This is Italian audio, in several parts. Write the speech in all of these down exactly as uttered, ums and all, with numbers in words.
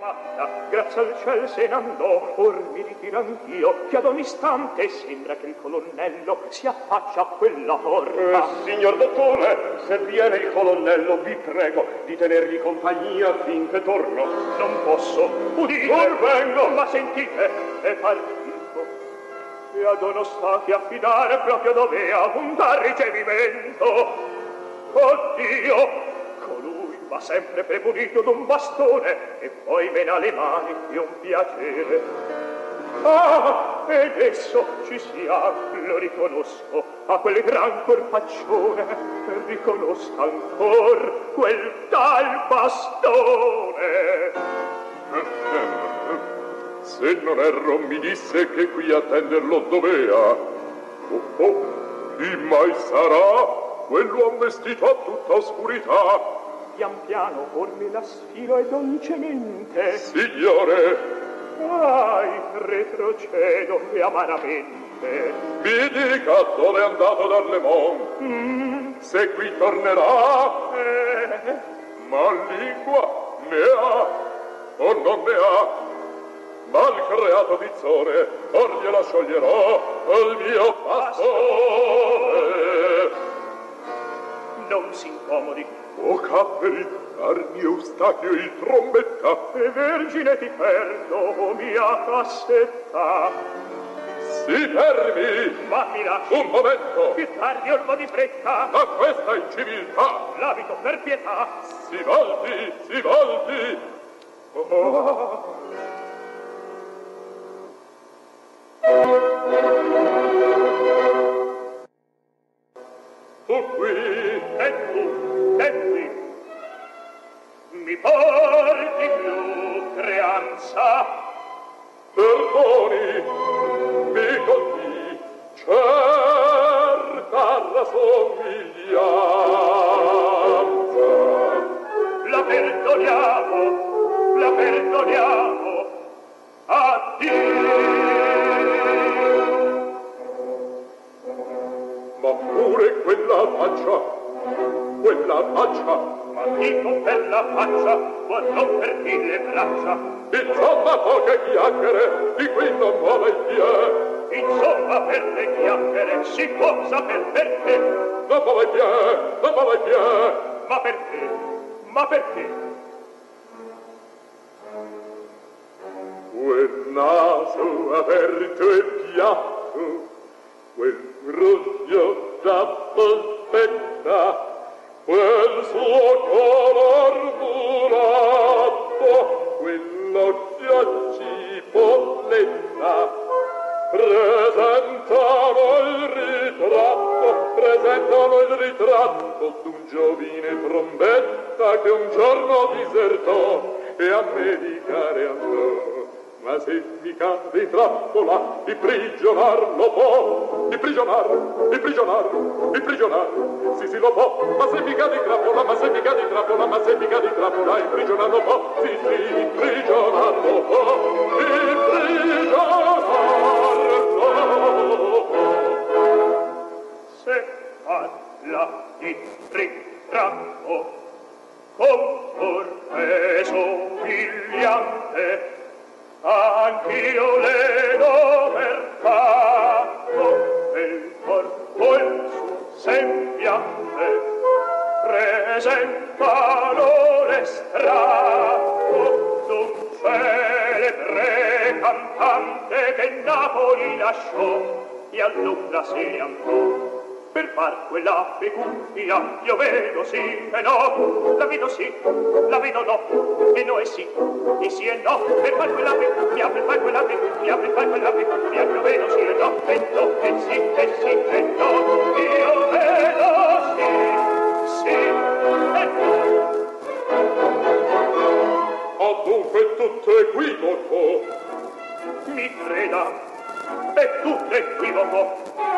fatta, grazie al ciel se ne andò, or mi ritiro anch'io, che ad ogni istante sembra che il colonnello si affaccia a quella porta. Eh, signor dottore, se viene il colonnello, vi prego di tenergli compagnia finché torno. Non posso, udite, non vengo, ma sentite, è partito. E ad uno stati affidare proprio dovea un tal ricevimento. Oddio, colui va sempre prepunito d'un bastone e poi ven alle mani di un piacere. Ah, ed esso ci sia, lo riconosco, a quel gran corpaccione, riconosco ancor quel tal bastone. Se non erro mi disse che qui attenderlo dovea. Oh, oh, chi mai sarà quell'uom vestito a tutta oscurità? Pian piano or me la sfilo e dolcemente. Signore! Ai, retrocedo e amaramente. Mi dica dove è andato Darlemont. Mm. Se qui tornerà. Eh. Ma lingua ne ha o non ne ha? Mal creato tizzone, or gliela scioglierò al mio bastone. Non si incomodi. O capperi, Arni Eustachio il trombetta. E vergine ti perdo, o mia cassetta. Si fermi! Ma mi lasci. Un momento! Più tardi ormo di fretta. A questa inciviltà! L'abito per pietà. Si volti, si volti! Oh, oh. Tu qui, e tu, e qui, mi porti più creanza. Perdoni, mi colpì certa la somiglianza. La perdoniamo, la perdoniamo, addio. Ma pure quella faccia, quella faccia, ma dico per la faccia, ma non per chi le braccia. Insomma poche chiacchiere, di qui non muove il piede. Insomma per le chiacchiere si può saper perché. Non muove il piede, non muove il piede. Ma perché? Ma perché? Quel naso aperto e piatto, quel ruggio da polpetta, quel suo color muratto, quell'occhio cipolletta, presentano il ritratto, presentano il ritratto d'un giovine trombetta che un giorno disertò e a medicare andò. Ma se mica di trappola, di prigionarlo può, di prigionarlo, di prigionarlo, di prigionarlo, sì sì lo può, ma se mica di trappola, ma se mica di trappola, ma se mica di trappola, di prigionarlo può, sì sì, di prigionarlo può, di prigionarlo può. Se parla di ritratto, con forte somigliante, anch'io le do per fatto del corpo il suo sembiante presentano l'estratto d'un celebre cantante che Napoli lasciò e a Londra se ne andò. Per far quella pecunia io vedo sì e no, la vedo sì, la vedo no, e no e sì, e sì e no. Per far quella pecunia, per far quella pecunia, per far quella pecunia io vedo sì e no, e no, e sì, e sì e no. Io vedo sì, sì e no. Oh, dunque tutto equivoco. Mi creda, è tutto equivoco.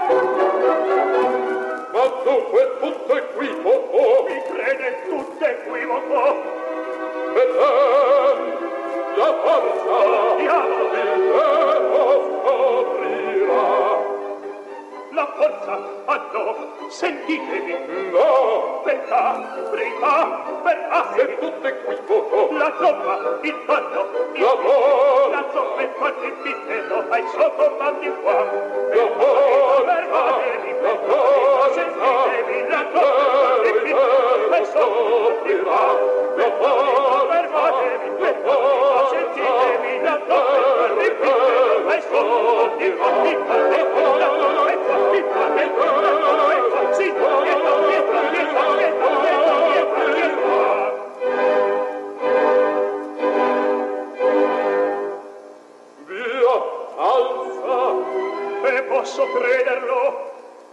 Ma dunque tutto equivoco. Mi crede tutto equivoco. E ben la forza Diavolo il vero scoprirà. la forza a dove? sentitevi. No! Verità, verità, verità. Se tutte equivoco. La zoppa, il tonno, il La porta. La zoppa, il tonno, il vitello, ai suoi comandi qua. La porta. Fermatevi, La porta. sentitevi, la zoppa, il vitello, ai suoi comandi qua. La porta. Fermatevi, fermatevi, sentitevi, la zoppa, il vitello, ai suoi comandi qua. Pippa, pippa, la zoppa, pippa, pippa, la zoppa, sì, pippa, pippa, pippa, pippa, pippa, pippa, pippa. Via, alza. E posso crederlo?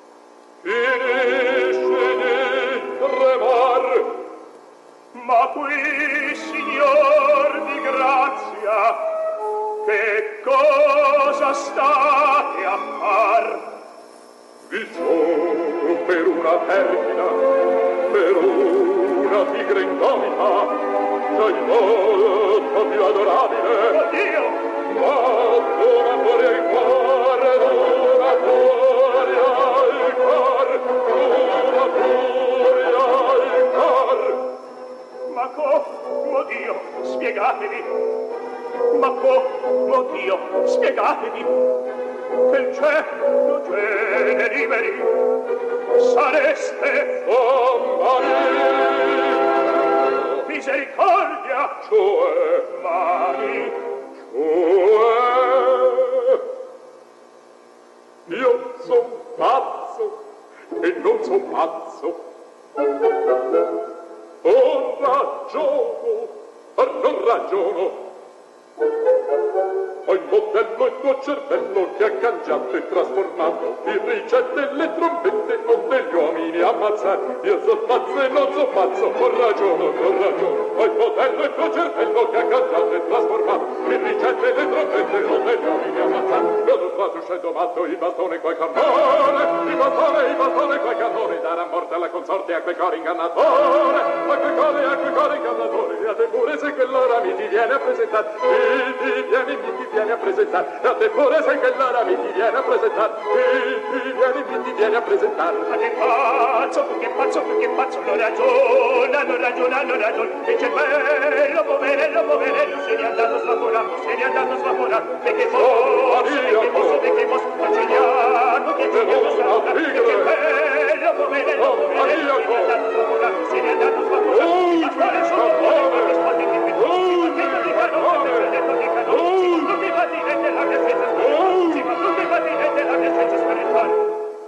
Finisci di tremar. Ma qui, signor di grazia, che cosa state a far? Vi sono per una perfida, per una tigre indomita, già il volto più adorabile. Oddio! Ma d'una furia il cuore, d'una furia il cuore, d'una furia il cuore. Ma co, oh Dio, spiegatevi! Ma co, oh Dio, spiegatevi! Che il cielo gene liberi, sareste Somebody, misericordia, cioè, mani, cioè, io son pazzo e non son pazzo. Ho ragiono, ma non ragiono. Ho il modello il tuo cervello che ha cangiato e trasformato in ricette le trombette o degli uomini ammazzati. Io so pazzo e non so pazzo, ho ragione, ho ragione. Ho il modello il tuo cervello che ha cangiato e trasformato in ricette le trombette o degli uomini ammazzati. Io non faccio scendo matto, il bastone quel cannone, il bastone, il bastone quel cannone, darà morte alla consorte a quel coro ingannatore, a quel coro e a quel coro ingannatore. E a te pure se quell'ora mi ti viene a presentare, mi ti viene, mi ti viene a presentare, e a te pure se quell'ora mi ti viene a presentare, mi ti viene, mi ti viene a presentare. ma che pazzo, che pazzo, che pazzo, non ragiona, non ragiona, non ragiona, il cervello, poverello, poverello, se n'è andato svaporato, se n'è andato svaporato, e che mosso, e che mosso, e che mosso, faciliato, che cervello svaporato, il cervello, poverello, poverello, se n'è andato svaporato, se n'è andato svaporato, il bastone sotto, che risponde di più, che non li canone, che detto di canone, non mi va di rete la mia senza spaventare, sì, ma non mi va di rete la mia senza spaventare.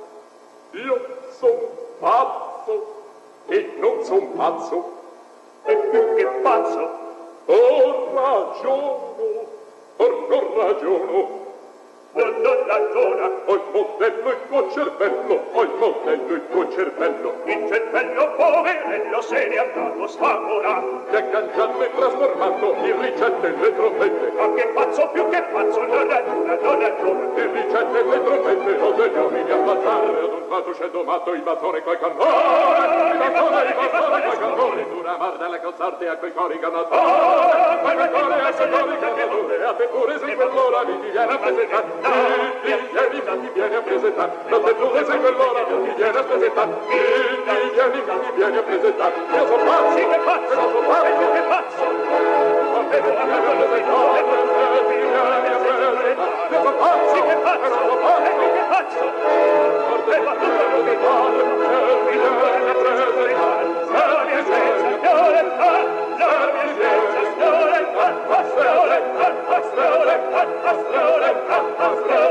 Io son pazzo e non son pazzo. E più che pazzo, Ho ragiono, or non ragiono. non, non ragiona, Ho il modello il tuo cervello, ho il modello il tuo cervello, il cervello poverello se n'è andato svaporato, che ha cangiato e trasformato in ricette le trombette, ma che pazzo più che pazzo, non ragiona, non ragiona, in ricette le trombette, o degli uomini ammazzare, ad un fatto scendo matto il bastone quel cannone, il bastone, il bastone quel cannone, dura marda la consorte a quei cori ingannatore, quel cannone a quei cori ingannatore, e a te pure se quell'ora mi ti viene a presentare, mi ti vieni, mi ti vieni a presentare, a te pure se quell'ora mi ti viene a presentare, mi ti vieni, mi ti vieni a presentare, io sono pazzo, sì che pazzo, e non sono pazzo, e più che pazzo, e non mi viene a presentare, e mi viene a presentare, io sono pazzo, sì che e pazzo, non sono e più pazzo, che pazzo, e va tutto a presentare, e mi viene a presentare, la mia sensazione fa, la mia sensazione fa, passione, fa, passione, fa, passione, fa, passione.